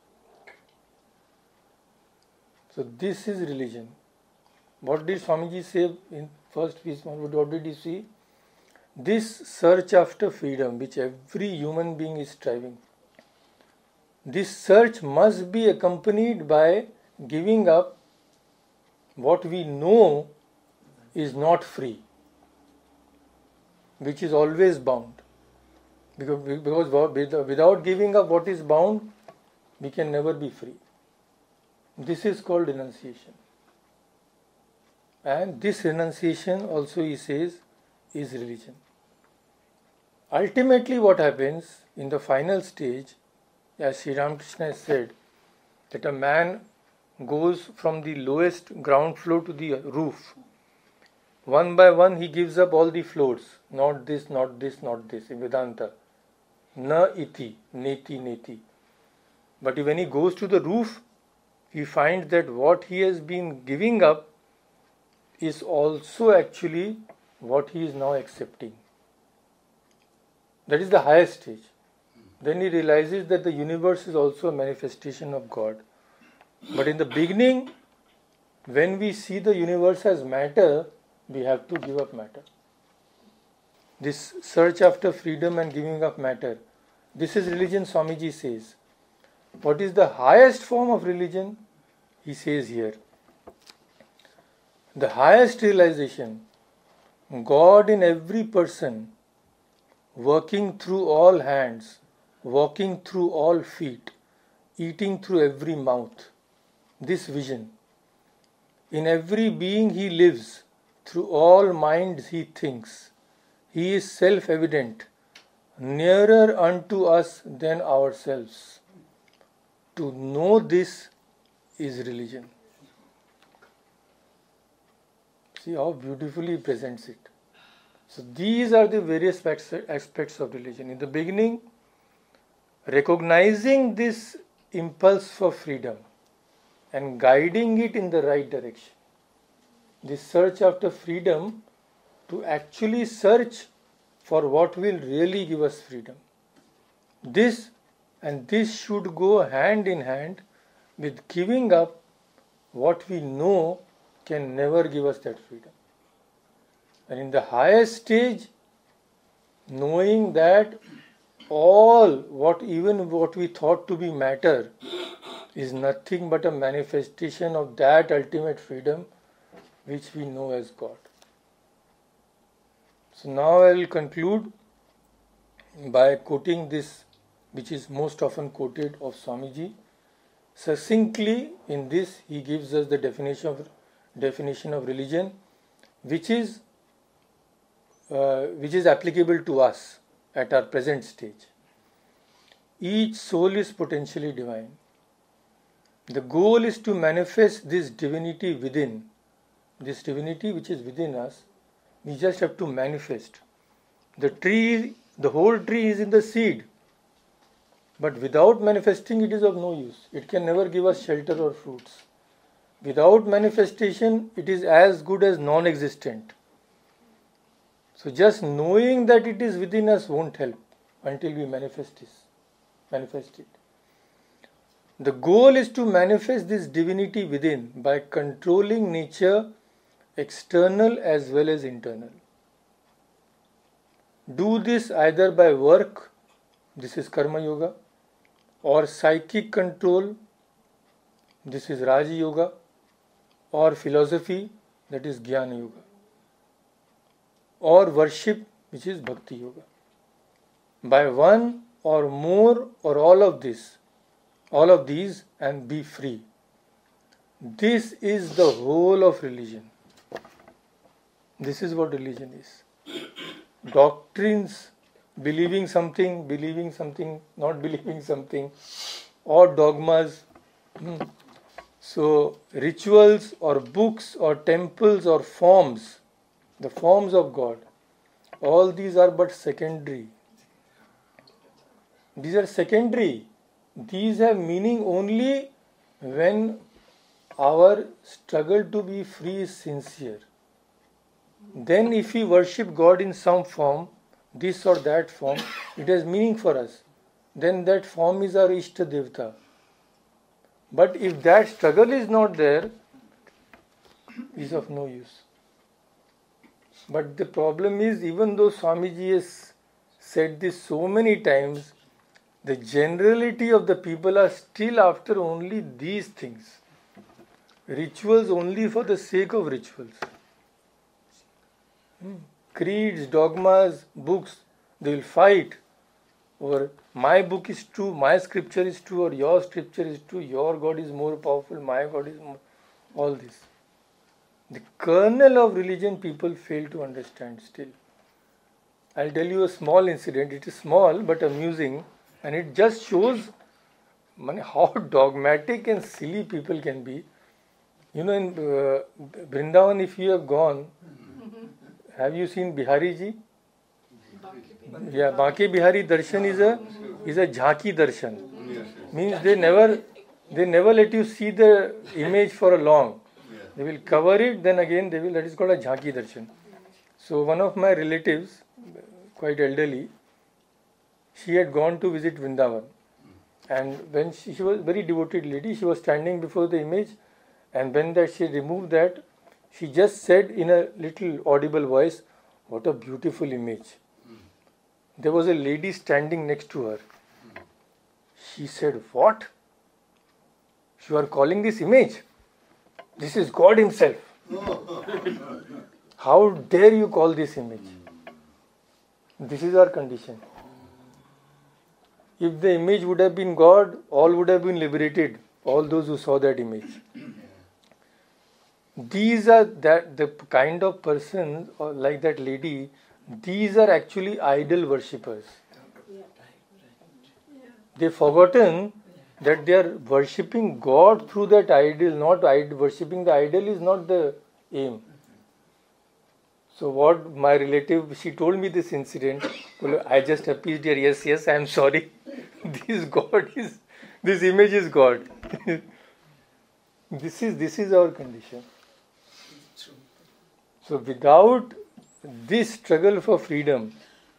So this is religion. What did Swamiji say in first piece? What did he see? This search after freedom which every human being is striving. This search must be accompanied by giving up what we know is not free, which is always bound. Because, because without giving up what is bound, we can never be free. This is called renunciation. And this renunciation also, he says, is religion. Ultimately what happens in the final stage, as Sri Ramakrishna has said, that a man goes from the lowest ground floor to the roof. One by one he gives up all the floors. Not this, not this, not this. In Vedanta. Na iti, neti, neti. But when he goes to the roof, he finds that what he has been giving up is also actually what he is now accepting. That is the highest stage. Then he realizes that the universe is also a manifestation of God. But in the beginning, when we see the universe as matter, we have to give up matter. This search after freedom and giving up matter. This is religion, Swamiji says. What is the highest form of religion? He says here. The highest realization, God in every person, working through all hands, walking through all feet, eating through every mouth. This vision. In every being he lives, through all minds he thinks. He is self-evident, nearer unto us than ourselves. To know this is religion. See how beautifully he presents it. So these are the various aspects of religion. In the beginning, recognizing this impulse for freedom and guiding it in the right direction. This search after freedom to actually search for what will really give us freedom. This and this should go hand in hand with giving up what we know can never give us that freedom. And in the highest stage, knowing that all what even what we thought to be matter is nothing but a manifestation of that ultimate freedom which we know as God. So now I will conclude by quoting this, which is most often quoted of Swamiji. Succinctly, in this he gives us the definition of definition of religion, which is uh, which is applicable to us at our present stage. Each soul is potentially divine. The goal is to manifest this divinity within. This divinity which is within us, we just have to manifest. The tree, the whole tree is in the seed. But without manifesting, it is of no use. It can never give us shelter or fruits. Without manifestation, it is as good as non-existent. So just knowing that it is within us won't help until we manifest this, manifest it. The goal is to manifest this divinity within by controlling nature, external as well as internal. Do this either by work, this is Karma Yoga, or psychic control, this is Raja Yoga, or philosophy, that is Jnana Yoga, or worship, which is Bhakti Yoga. By one or more or all of this, all of these, and be free. This is the whole of religion. This is what religion is. Doctrines, believing something, believing something, not believing something, or dogmas. So, rituals or books or temples or forms, the forms of God, all these are but secondary. These are secondary. These have meaning only when our struggle to be free is sincere. Then if we worship God in some form, this or that form, it has meaning for us. Then that form is our Ishta Devta. But if that struggle is not there, it is of no use. But the problem is, even though Swamiji has said this so many times, the generality of the people are still after only these things. Rituals only for the sake of rituals. Hmm. Creeds, dogmas, books, they will fight over my book is true, my scripture is true, or your scripture is true, your God is more powerful, my God is more, all this. The kernel of religion people fail to understand still. I'll tell you a small incident. It is small but amusing, and it just shows how dogmatic and silly people can be. You know, in uh, Vrindavan, if you have gone, have you seen Bihari ji? Yeah, Banke Bihari Darshan is a is a jhanki darshan. Means they never they never let you see the image for a long. They will cover it, then again they will. That is called a jhanki darshan. So one of my relatives, quite elderly, she had gone to visit Vrindavan, and when she, she was a very devoted lady, she was standing before the image, and when that she removed that, she just said in a little audible voice, "What a beautiful image." There was a lady standing next to her. She said, "What? You are calling this image? This is God Himself. How dare you call this image?" This is our condition. If the image would have been God, all would have been liberated, all those who saw that image. These are that the kind of persons, or like that lady, these are actually idol worshippers. They've forgotten that they are worshipping God through that idol, not idol. Worshipping the idol is not the aim. So what my relative, she told me this incident. I just appeased her. Yes, yes, I am sorry. This God is, this image is God. This is this is our condition. So without this struggle for freedom,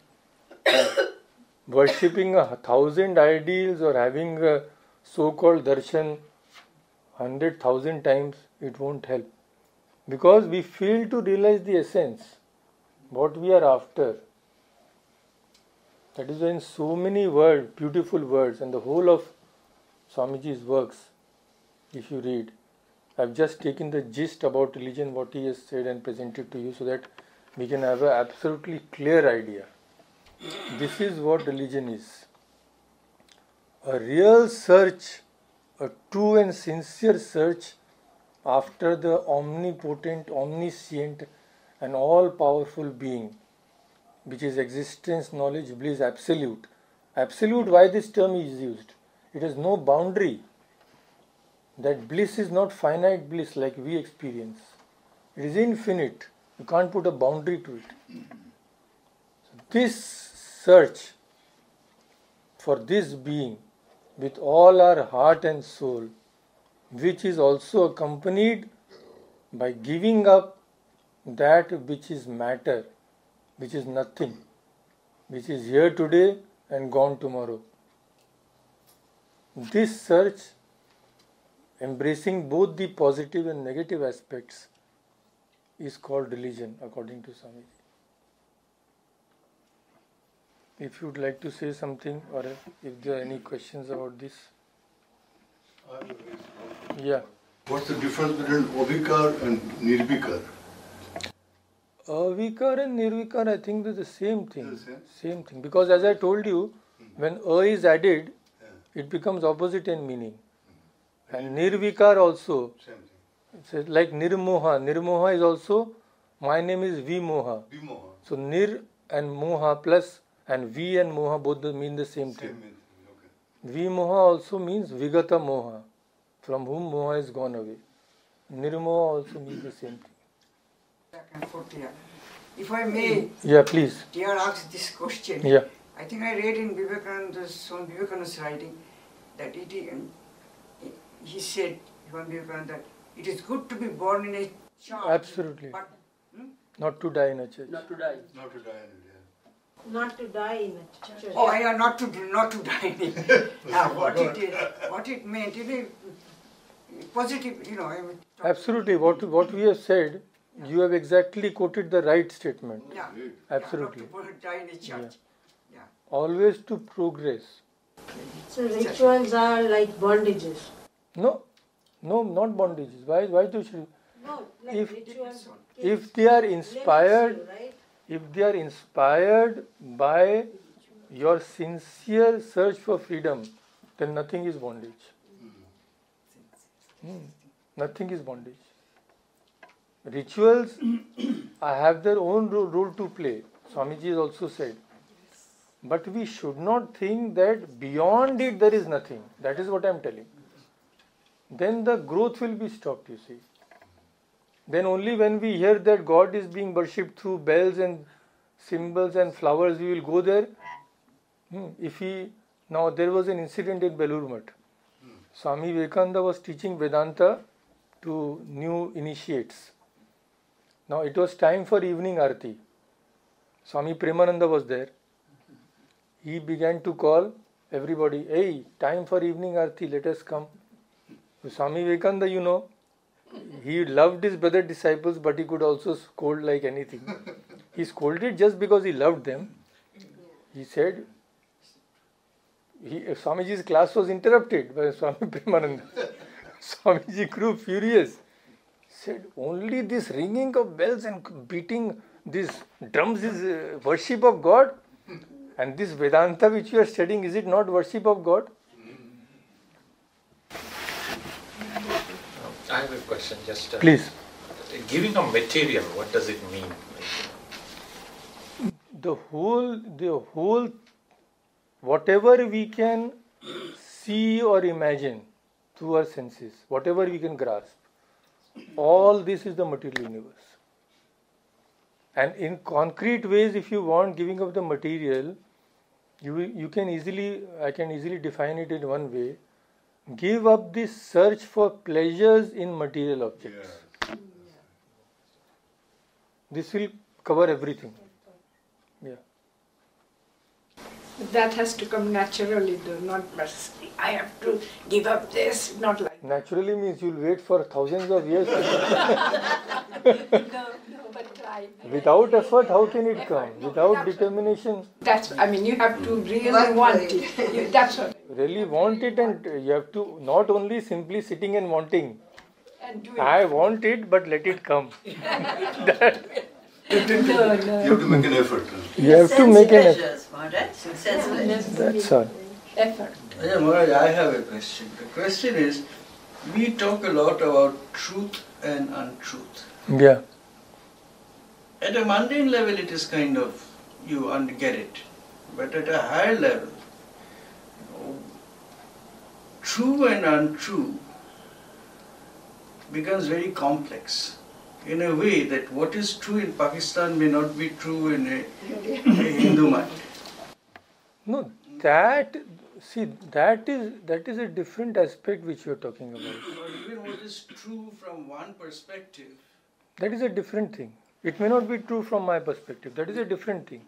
worshipping a thousand ideals or having a so-called darshan hundred thousand times, it won't help. Because we fail to realize the essence, what we are after. That is why in so many words, beautiful words, and the whole of Swamiji's works, if you read, I've just taken the gist about religion, what he has said and presented to you, so that we can have an absolutely clear idea. This is what religion is. A real search, a true and sincere search after the omnipotent, omniscient and all-powerful being, which is existence, knowledge, bliss, absolute. Absolute, why this term is used? It has no boundary. That bliss is not finite bliss like we experience. It is infinite. You can't put a boundary to it. So this search for this being with all our heart and soul, which is also accompanied by giving up that which is matter, which is nothing, which is here today and gone tomorrow. This search, embracing both the positive and negative aspects, is called religion, according to Swamiji. If you would like to say something, or if, if there are any questions about this. Yeah. What's the difference between Avikar and Nirvikar? Avikar and Nirvikar, I think they're the same thing. The same? Same thing. Because as I told you, when A is added, it becomes opposite in meaning. And Nirvikar also. Same thing. It's like Nirmoha. Nirmoha is also, my name is Vimoha. Vimoha. So Nir and Moha plus and V and Moha both mean the same thing. Same meaning. Okay. Vimoha also means Vigata Moha, from whom Moha is gone away. Nirmoha also means the same thing. Back and forth here. If I may, Yeah, please. dear ask this question. Yeah. I think I read in Vivekananda's, Swami Vivekananda's writing that it, he said, Swami Vivekananda, that it is good to be born in a church. Absolutely. But, hmm? Not to die in a church. Not to die. Not to die in it, yeah. Not to die in a church. Oh, I are not to not to die. in it. uh, what it what it meant, you know, positive, you know. I mean, Absolutely. What what we have said, you have exactly quoted the right statement. Yeah. Absolutely. Yeah, not to die in a church. Yeah. Always to progress. So rituals are like bondages. No, no, not bondages. Why? Why to should? No, like If- rituals. If they are limits inspired, you, right? if they are inspired by your sincere search for freedom, then nothing is bondage. Hmm. Nothing is bondage. Rituals uh, have their own ro- role to play. Swamiji has also said. But we should not think that beyond it there is nothing. That is what I am telling. Then the growth will be stopped, you see. Then only when we hear that God is being worshipped through bells and symbols and flowers, we will go there. Hmm. If he now there was an incident in Belur Math. Swami Vivekananda was teaching Vedanta to new initiates. Now it was time for evening arati. Swami Premananda was there. He began to call everybody, hey, time for evening arati, let us come. So Swami Vivekananda, you know, he loved his brother disciples, but he could also scold like anything. He scolded just because he loved them. He said, he, Swamiji's class was interrupted by Swami Vivekananda. Swamiji grew furious. Said, only this ringing of bells and beating these drums is uh, worship of God? And this Vedanta which you are studying, is it not worship of God? I have a question. Just uh, Please. Giving a material, what does it mean? The whole, the whole, whatever we can see or imagine through our senses, whatever we can grasp, all this is the material universe. And in concrete ways, if you want giving up the material, you you can easily, I can easily define it in one way. Give up this search for pleasures in material objects. Yes. This will cover everything. Yeah. That has to come naturally, though, not mercifully. I have to give up this, not like that. Naturally means you'll wait for thousands of years. No, no, but try. Without effort, how can it come? Without determination, That's, I mean, you have to really Work want for it. it. You, that's what. really want it, and you have to not only simply sitting and wanting. And do it. I want it, but let it come. That, No, no. You have to make an effort. huh? you have to make an effort. Pleasures, Maharaj. Sense pleasures. That's all. Effort. Yeah, Maharaj, I have a question. The question is, we talk a lot about truth and untruth. Yeah. At a mundane level, it is kind of, you un- get it. But at a higher level, you know, true and untrue becomes very complex. In a way that what is true in Pakistan may not be true in a, a Hindu mind. No, that, see, that is that is a different aspect which you are talking about. Or even what is true from one perspective. That is a different thing. It may not be true from my perspective. That is a different thing.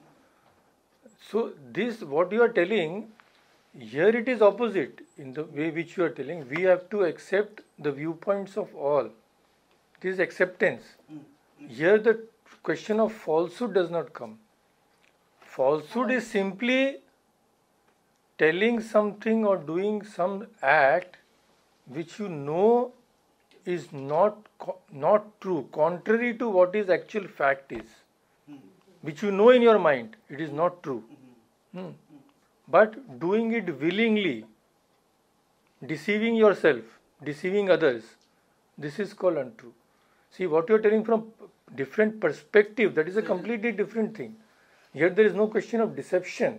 So this, what you are telling, here it is opposite in the way which you are telling. We have to accept the viewpoints of all. This is acceptance. Here the question of falsehood does not come. Falsehood is simply telling something or doing some act which you know is not co- not true, contrary to what is actual fact is, which you know in your mind it is not true. Hmm. But doing it willingly, deceiving yourself, deceiving others, this is called untrue. See, what you are telling from different perspective, that is a completely different thing. Here there is no question of deception.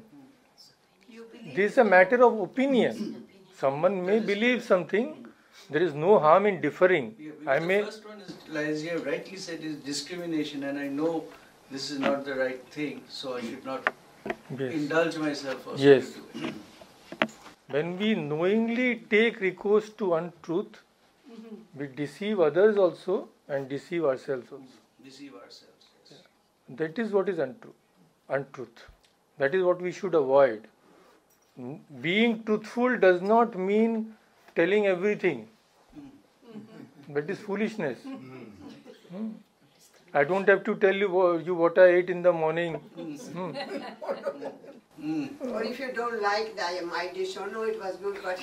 This is a matter of opinion. Someone may believe something, there is no harm in differing. Yeah, I because may, the first one is, as you have rightly said, is discrimination, and I know this is not the right thing, so I should not yes. indulge myself also. Yes. into it. When we knowingly take recourse to untruth, we deceive others also and deceive ourselves also. Deceive ourselves. Yes. That is what is untrue, untruth. That is what we should avoid. N- Being truthful does not mean telling everything. That is foolishness. Hmm. I don't have to tell you, wha- you what I ate in the morning. Hmm. Mm. Or if you don't like the, my dish, or no, it was good, but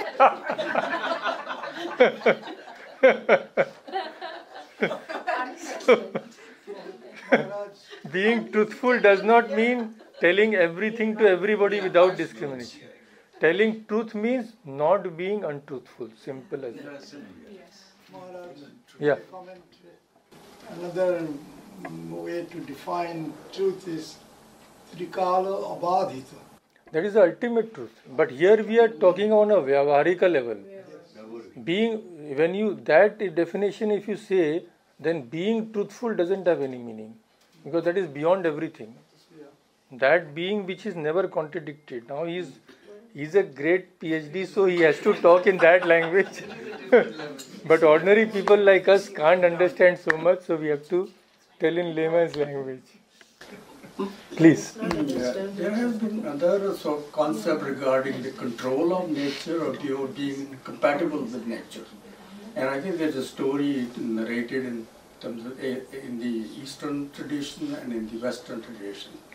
Being truthful does not mean telling everything to everybody without discrimination. Telling truth means not being untruthful. Simple as that. Yes. Maharaj, Yeah. comment. Another way to define truth is Trikala Abadhita. That is the ultimate truth. But here we are talking on a vyavaharika level. Being, when you, that definition if you say, then being truthful doesn't have any meaning. Because that is beyond everything. That being which is never contradicted. Now he is, he is a great PhD, so he has to talk in that language. But ordinary people like us can't understand so much, so we have to tell in layman's language. Please. Yeah, there has been another sort of concept regarding the control of nature or your being compatible with nature. And I think there's a story narrated in terms of in the Eastern tradition and in the Western tradition.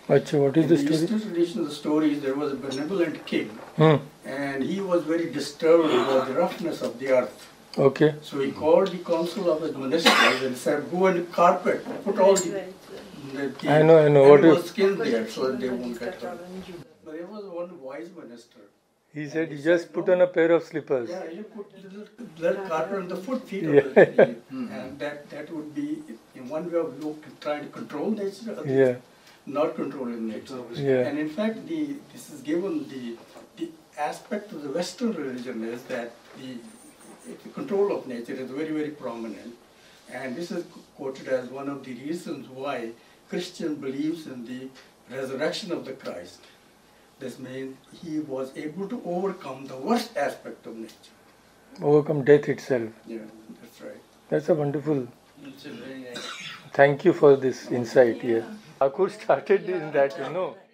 Achha, what is In the the story? Eastern tradition, the story is there was a benevolent king, Hmm. and he was very disturbed about the roughness of the earth. Okay. So he called the council of his monasteries and said, go and carpet, put all the, the, the I know, I know. What animal you- skin there so that they won't get hurt. But there was one wise minister. He said, you just put on a pair of slippers. Yeah, you put little, little carpet on the foot feet Yeah. of the tree. And that, that would be, in one way of look, trying to control nature, other Yeah. not controlling nature. Yeah. And in fact, the, this is given the, the aspect of the Western religion is that the, the control of nature is very, very prominent. And this is quoted as one of the reasons why Christian believes in the resurrection of the Christ. This means he was able to overcome the worst aspect of nature. Overcome death itself. Yeah, that's right. That's a wonderful. It's a very nice. Thank you for this insight here. Thakur started in that, you know.